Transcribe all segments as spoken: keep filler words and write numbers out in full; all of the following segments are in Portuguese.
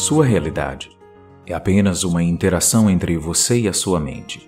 sua realidade. É apenas uma interação entre você e a sua mente.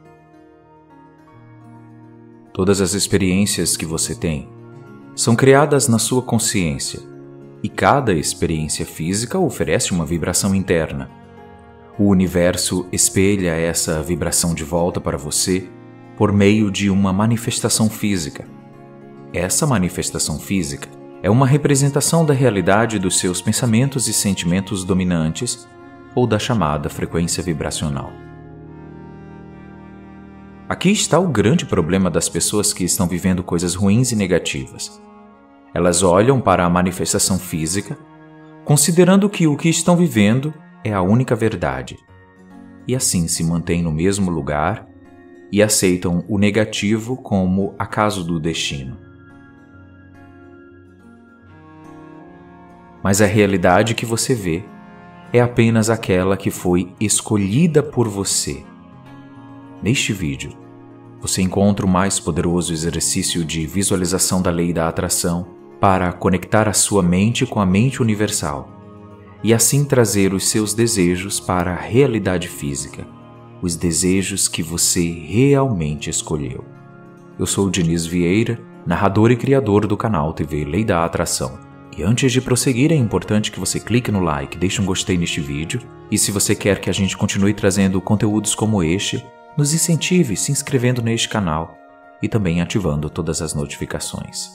Todas as experiências que você tem são criadas na sua consciência, e cada experiência física oferece uma vibração interna. O universo espelha essa vibração de volta para você por meio de uma manifestação física. Essa manifestação física é uma representação da realidade dos seus pensamentos e sentimentos dominantes ou da chamada frequência vibracional. Aqui está o grande problema das pessoas que estão vivendo coisas ruins e negativas. Elas olham para a manifestação física, considerando que o que estão vivendo é a única verdade, e assim se mantêm no mesmo lugar e aceitam o negativo como acaso do destino. Mas a realidade que você vê é apenas aquela que foi escolhida por você. Neste vídeo, você encontra o mais poderoso exercício de visualização da lei da atração para conectar a sua mente com a mente universal e assim trazer os seus desejos para a realidade física, os desejos que você realmente escolheu. Eu sou o Diniz Vieira, narrador e criador do canal T V Lei da Atração. E antes de prosseguir, é importante que você clique no like, deixe um gostei neste vídeo, e se você quer que a gente continue trazendo conteúdos como este, nos incentive se inscrevendo neste canal e também ativando todas as notificações.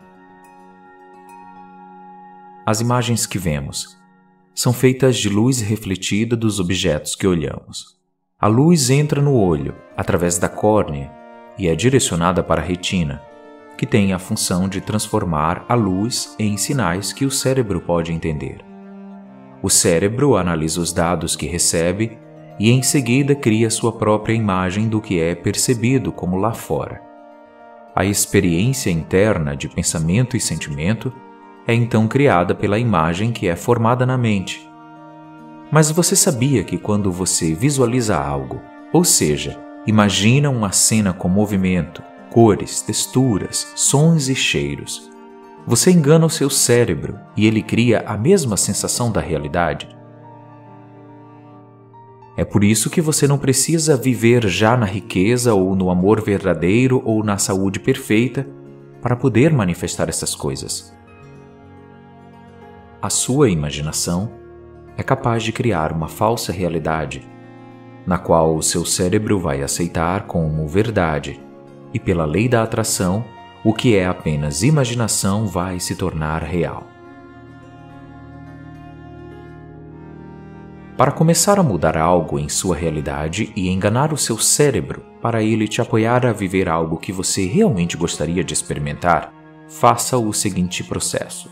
As imagens que vemos são feitas de luz refletida dos objetos que olhamos. A luz entra no olho através da córnea e é direcionada para a retina, que tem a função de transformar a luz em sinais que o cérebro pode entender. O cérebro analisa os dados que recebe e em seguida cria sua própria imagem do que é percebido como lá fora. A experiência interna de pensamento e sentimento é então criada pela imagem que é formada na mente. Mas você sabia que quando você visualiza algo, ou seja, imagina uma cena com movimento, cores, texturas, sons e cheiros, você engana o seu cérebro e ele cria a mesma sensação da realidade? É por isso que você não precisa viver já na riqueza ou no amor verdadeiro ou na saúde perfeita para poder manifestar essas coisas. A sua imaginação é capaz de criar uma falsa realidade, na qual o seu cérebro vai aceitar como verdade, e pela lei da atração, o que é apenas imaginação vai se tornar real. Para começar a mudar algo em sua realidade e enganar o seu cérebro para ele te apoiar a viver algo que você realmente gostaria de experimentar, faça o seguinte processo.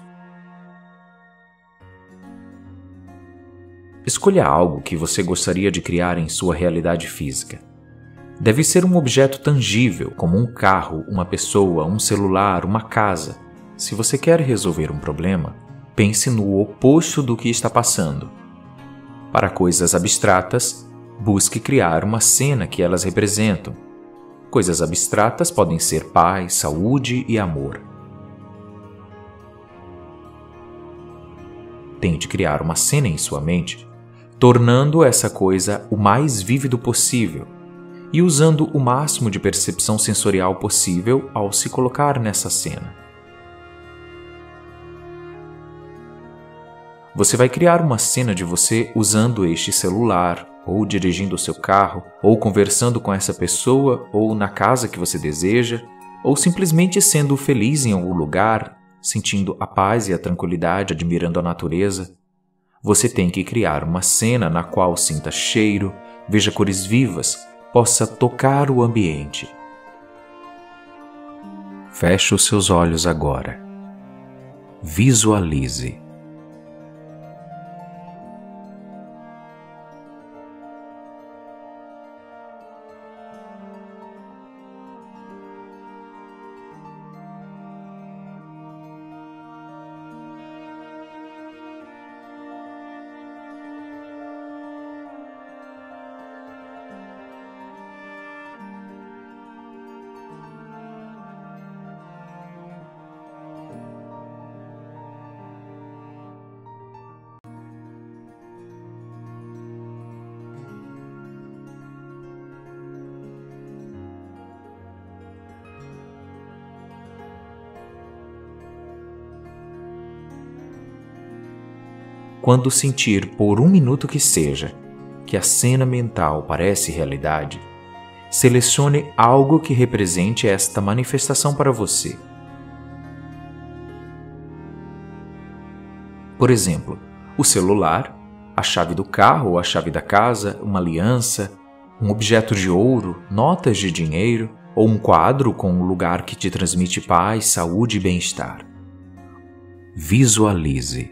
Escolha algo que você gostaria de criar em sua realidade física. Deve ser um objeto tangível, como um carro, uma pessoa, um celular, uma casa. Se você quer resolver um problema, pense no oposto do que está passando. Para coisas abstratas, busque criar uma cena que elas representam. Coisas abstratas podem ser paz, saúde e amor. Tente criar uma cena em sua mente, tornando essa coisa o mais vívido possível e usando o máximo de percepção sensorial possível ao se colocar nessa cena. Você vai criar uma cena de você usando este celular, ou dirigindo o seu carro, ou conversando com essa pessoa, ou na casa que você deseja, ou simplesmente sendo feliz em algum lugar, sentindo a paz e a tranquilidade, admirando a natureza. Você tem que criar uma cena na qual sinta cheiro, veja cores vivas, possa tocar o ambiente. Feche os seus olhos agora. Visualize. Quando sentir por um minuto que seja que a cena mental parece realidade, selecione algo que represente esta manifestação para você. Por exemplo, o celular, a chave do carro ou a chave da casa, uma aliança, um objeto de ouro, notas de dinheiro ou um quadro com um lugar que te transmite paz, saúde e bem-estar. Visualize.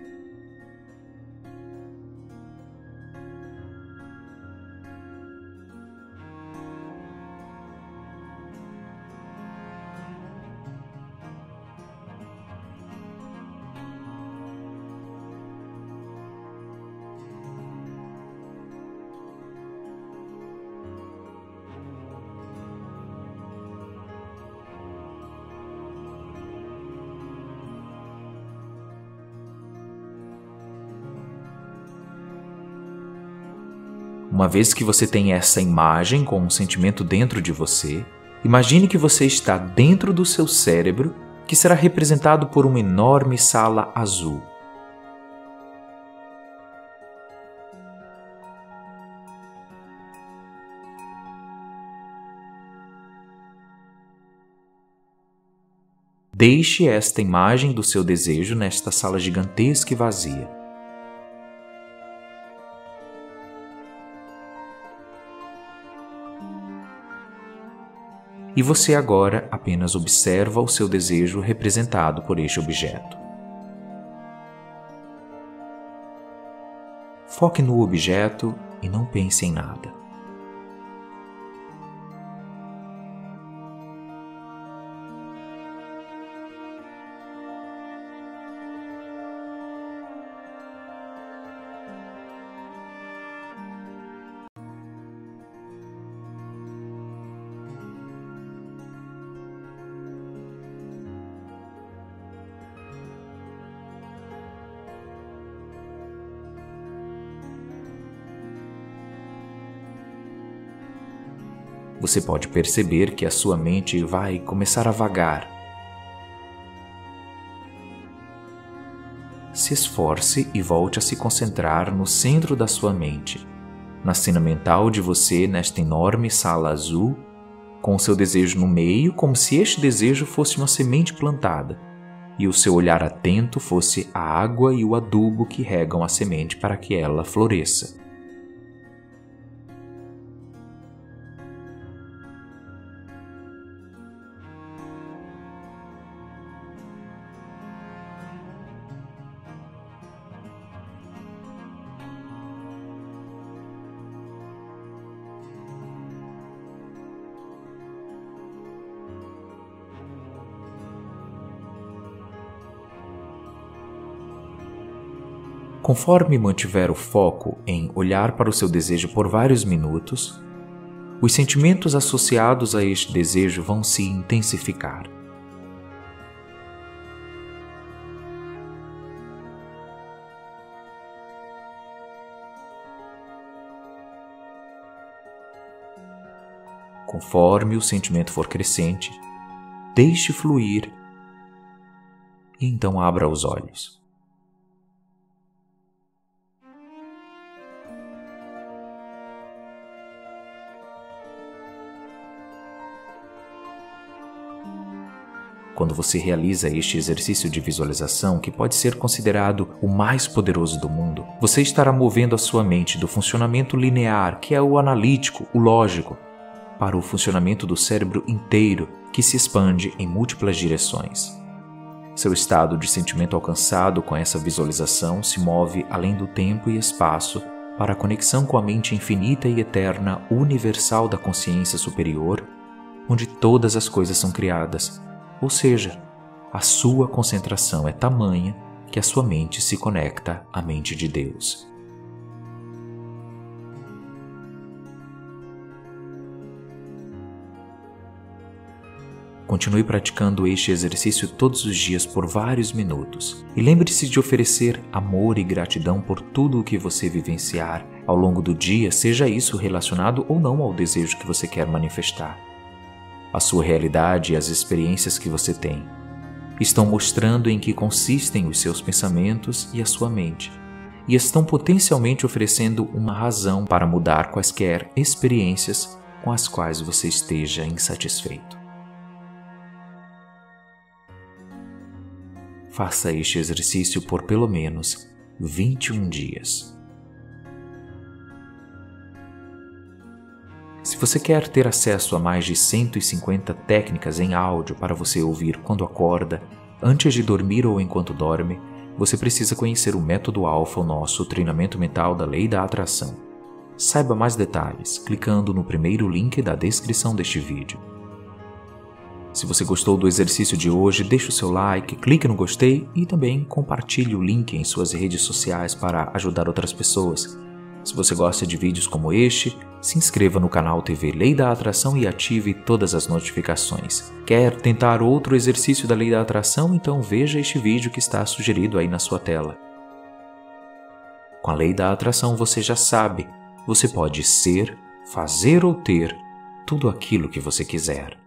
Uma vez que você tem essa imagem com um sentimento dentro de você, imagine que você está dentro do seu cérebro, que será representado por uma enorme sala azul. Deixe esta imagem do seu desejo nesta sala gigantesca e vazia. E você agora apenas observa o seu desejo representado por este objeto. Foque no objeto e não pense em nada. Você pode perceber que a sua mente vai começar a vagar. Se esforce e volte a se concentrar no centro da sua mente, na cena mental de você nesta enorme sala azul, com o seu desejo no meio, como se este desejo fosse uma semente plantada, e o seu olhar atento fosse a água e o adubo que regam a semente para que ela floresça. Conforme mantiver o foco em olhar para o seu desejo por vários minutos, os sentimentos associados a este desejo vão se intensificar. Conforme o sentimento for crescente, deixe fluir e então abra os olhos. Quando você realiza este exercício de visualização, que pode ser considerado o mais poderoso do mundo, você estará movendo a sua mente do funcionamento linear, que é o analítico, o lógico, para o funcionamento do cérebro inteiro, que se expande em múltiplas direções. Seu estado de sentimento alcançado com essa visualização se move além do tempo e espaço para a conexão com a mente infinita e eterna universal da consciência superior, onde todas as coisas são criadas. Ou seja, a sua concentração é tamanha que a sua mente se conecta à mente de Deus. Continue praticando este exercício todos os dias por vários minutos e lembre-se de oferecer amor e gratidão por tudo o que você vivenciar ao longo do dia, seja isso relacionado ou não ao desejo que você quer manifestar. A sua realidade e as experiências que você tem estão mostrando em que consistem os seus pensamentos e a sua mente, e estão potencialmente oferecendo uma razão para mudar quaisquer experiências com as quais você esteja insatisfeito. Faça este exercício por pelo menos vinte e um dias. Se você quer ter acesso a mais de cento e cinquenta técnicas em áudio para você ouvir quando acorda, antes de dormir ou enquanto dorme, você precisa conhecer o Método Alpha, o nosso treinamento mental da Lei da Atração. Saiba mais detalhes clicando no primeiro link da descrição deste vídeo. Se você gostou do exercício de hoje, deixe o seu like, clique no gostei e também compartilhe o link em suas redes sociais para ajudar outras pessoas. Se você gosta de vídeos como este, se inscreva no canal T V Lei da Atração e ative todas as notificações. Quer tentar outro exercício da Lei da Atração? Então veja este vídeo que está sugerido aí na sua tela. Com a Lei da Atração você já sabe, você pode ser, fazer ou ter tudo aquilo que você quiser.